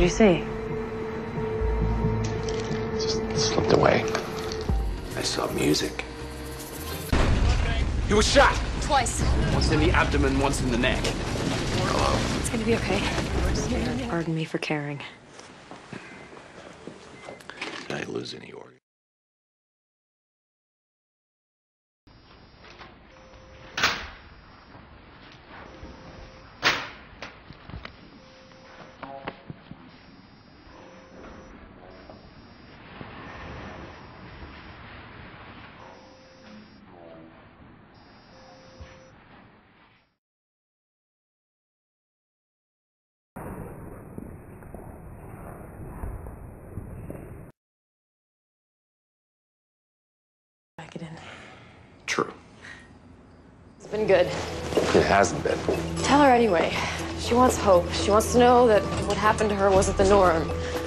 you see? Just slipped away. I saw music. He was shot! Twice. Once in the abdomen, once in the neck. Hello. It's gonna be okay. Pardon me for caring. Did I lose any organs? Back it in. True. It's been good. It hasn't been. Tell her anyway. She wants hope. She wants to know that what happened to her wasn't the norm.